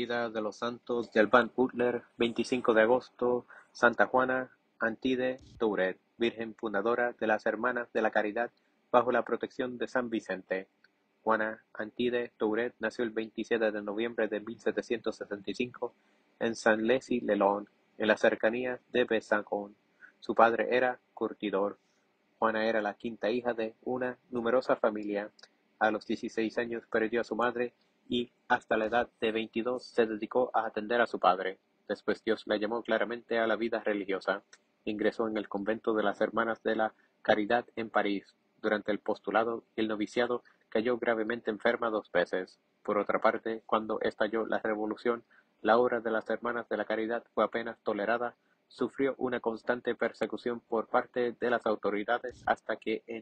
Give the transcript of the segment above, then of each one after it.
Vida de los santos del Van Butler, 25 de agosto, Santa Juana Antide Touret, Virgen fundadora de las Hermanas de la Caridad bajo la protección de San Vicente. Juana Antide Touret nació el 27 de noviembre de 1765 en Saint-Lez-le-Long, en las cercanías de Besançon. Su padre era curtidor. Juana era la quinta hija de una numerosa familia. A los 16 años perdió a su madre y hasta la edad de 22 se dedicó a atender a su padre. Después Dios la llamó claramente a la vida religiosa. Ingresó en el convento de las Hermanas de la Caridad en París. Durante el postulado y el noviciado cayó gravemente enferma 2 veces. Por otra parte, cuando estalló la revolución, la obra de las Hermanas de la Caridad fue apenas tolerada. Sufrió una constante persecución por parte de las autoridades hasta que en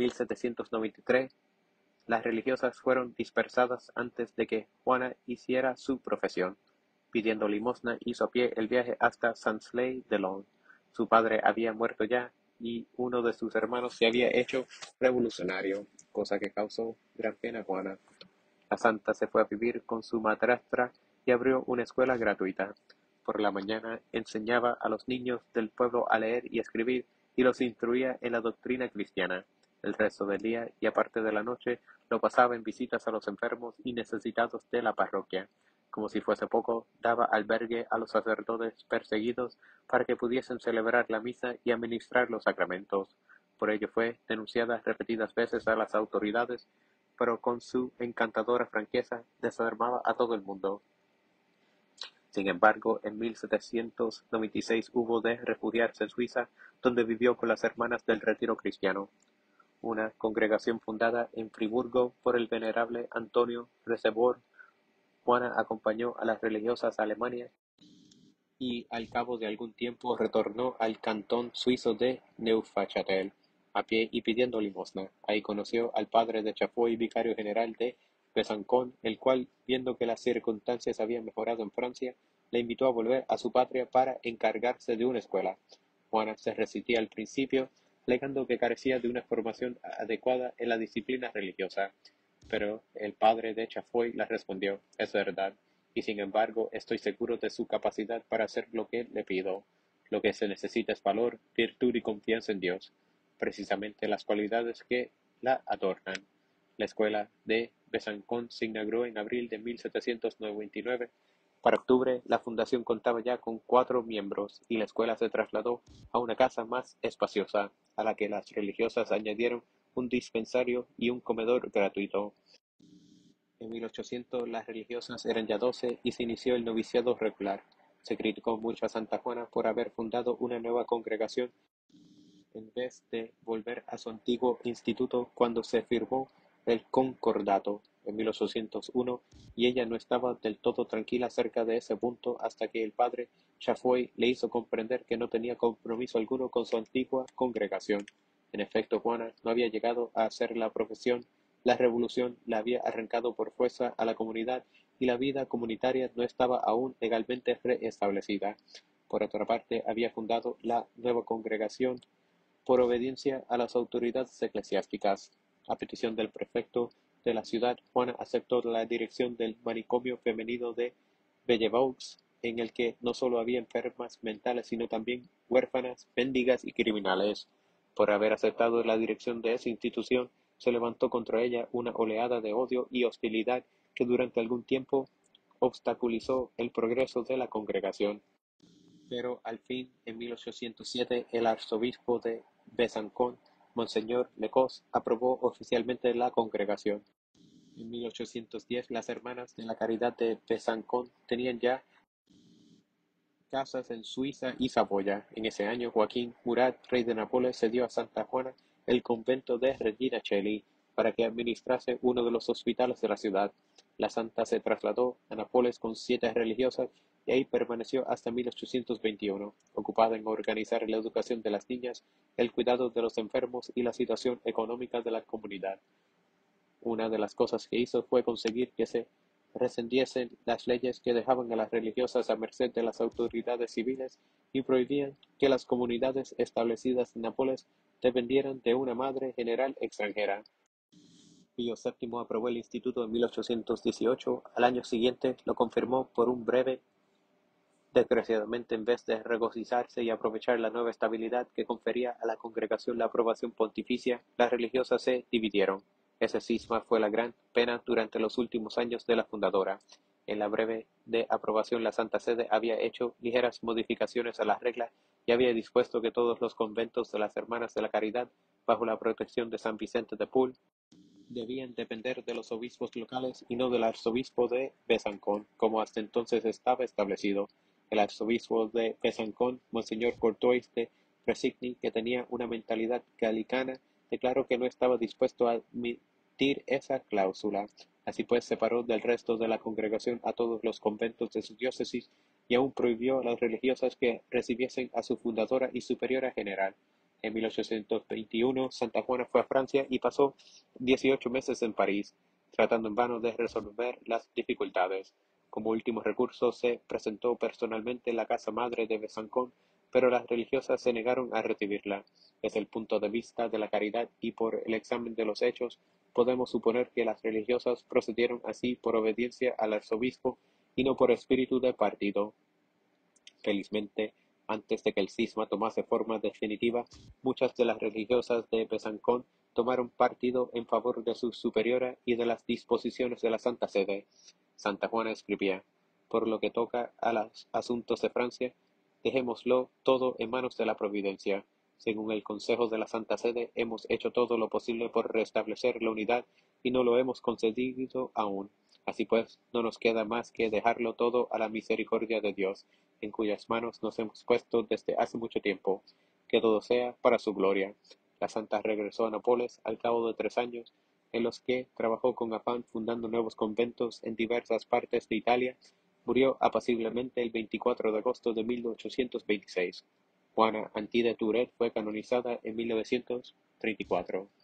1793 las religiosas fueron dispersadas antes de que Juana hiciera su profesión. Pidiendo limosna hizo a pie el viaje hasta Saint-Lez-de-Long. Su padre había muerto ya y uno de sus hermanos se había hecho revolucionario, cosa que causó gran pena a Juana. La santa se fue a vivir con su madrastra y abrió una escuela gratuita. Por la mañana enseñaba a los niños del pueblo a leer y escribir y los instruía en la doctrina cristiana. El resto del día y aparte de la noche lo pasaba en visitas a los enfermos y necesitados de la parroquia. Como si fuese poco, daba albergue a los sacerdotes perseguidos para que pudiesen celebrar la misa y administrar los sacramentos. Por ello fue denunciada repetidas veces a las autoridades, pero con su encantadora franqueza desarmaba a todo el mundo. Sin embargo, en 1796 hubo de refugiarse en Suiza, donde vivió con las Hermanas del Retiro Cristiano, una congregación fundada en Friburgo por el venerable Antonio Recevor. Juana acompañó a las religiosas a Alemania y al cabo de algún tiempo retornó al cantón suizo de Neufchâtel, a pie y pidiendo limosna. Ahí conoció al padre de Chafoy, vicario general de Besançon, el cual, viendo que las circunstancias habían mejorado en Francia, le invitó a volver a su patria para encargarse de una escuela. Juana se resistía al principio, alegando que carecía de una formación adecuada en la disciplina religiosa, pero el padre de Chafoy le respondió: «Es verdad, y sin embargo estoy seguro de su capacidad para hacer lo que le pido. Lo que se necesita es valor, virtud y confianza en Dios, precisamente las cualidades que la adornan». La escuela de Besançon se inauguró en abril de 1799. Para octubre, la fundación contaba ya con 4 miembros y la escuela se trasladó a una casa más espaciosa, a la que las religiosas añadieron un dispensario y un comedor gratuito. En 1800 las religiosas eran ya 12 y se inició el noviciado regular. Se criticó mucho a Santa Juana por haber fundado una nueva congregación en vez de volver a su antiguo instituto cuando se firmó el Concordato en 1801, y ella no estaba del todo tranquila acerca de ese punto hasta que el padre Chafoy le hizo comprender que no tenía compromiso alguno con su antigua congregación. En efecto, Juana no había llegado a hacer la profesión, la revolución la había arrancado por fuerza a la comunidad y la vida comunitaria no estaba aún legalmente reestablecida. Por otra parte, había fundado la nueva congregación por obediencia a las autoridades eclesiásticas. A petición del prefecto de la ciudad, Juana aceptó la dirección del manicomio femenino de Bellevaux, en el que no solo había enfermas mentales, sino también huérfanas, mendigas y criminales. Por haber aceptado la dirección de esa institución, se levantó contra ella una oleada de odio y hostilidad que durante algún tiempo obstaculizó el progreso de la congregación. Pero al fin, en 1807, el arzobispo de Besançon, Monseñor Lecos, aprobó oficialmente la congregación. En 1810, las Hermanas de la Caridad de Besançon tenían ya casas en Suiza y Saboya. En ese año, Joaquín Murat, rey de Nápoles, cedió a Santa Juana el convento de Regina Coeli para que administrase uno de los hospitales de la ciudad. La santa se trasladó a Nápoles con 7 religiosas y ahí permaneció hasta 1821, ocupada en organizar la educación de las niñas, el cuidado de los enfermos y la situación económica de la comunidad. Una de las cosas que hizo fue conseguir que se rescindiesen las leyes que dejaban a las religiosas a merced de las autoridades civiles y prohibían que las comunidades establecidas en Nápoles dependieran de una madre general extranjera. Pío VII aprobó el instituto en 1818, al año siguiente lo confirmó por un breve. Desgraciadamente, en vez de regocijarse y aprovechar la nueva estabilidad que confería a la congregación la aprobación pontificia, las religiosas se dividieron. Ese cisma fue la gran pena durante los últimos años de la fundadora. En la breve de aprobación, la Santa Sede había hecho ligeras modificaciones a las reglas y había dispuesto que todos los conventos de las Hermanas de la Caridad, bajo la protección de San Vicente de Paul, debían depender de los obispos locales y no del arzobispo de Besancón, como hasta entonces estaba establecido. El arzobispo de Besancón, Monseñor Courtois de Presigny, que tenía una mentalidad galicana, declaró que no estaba dispuesto a admitir esa cláusula. Así pues, separó del resto de la congregación a todos los conventos de su diócesis y aún prohibió a las religiosas que recibiesen a su fundadora y superiora general. En 1821, Santa Juana fue a Francia y pasó 18 meses en París, tratando en vano de resolver las dificultades. Como último recurso se presentó personalmente en la casa madre de Besancón, pero las religiosas se negaron a recibirla. Desde el punto de vista de la caridad y por el examen de los hechos, podemos suponer que las religiosas procedieron así por obediencia al arzobispo y no por espíritu de partido. Felizmente, antes de que el cisma tomase forma definitiva, muchas de las religiosas de Besancón tomaron partido en favor de su superiora y de las disposiciones de la Santa Sede. Santa Juana escribía: por lo que toca a los asuntos de Francia, dejémoslo todo en manos de la Providencia. Según el consejo de la Santa Sede, hemos hecho todo lo posible por restablecer la unidad y no lo hemos concedido aún. Así pues, no nos queda más que dejarlo todo a la misericordia de Dios, en cuyas manos nos hemos puesto desde hace mucho tiempo. Que todo sea para su gloria. La santa regresó a Nápoles al cabo de 3 años, en los que trabajó con afán fundando nuevos conventos en diversas partes de Italia. Murió apaciblemente el 24 de agosto de 1826. Juana Antide Touret fue canonizada en 1934.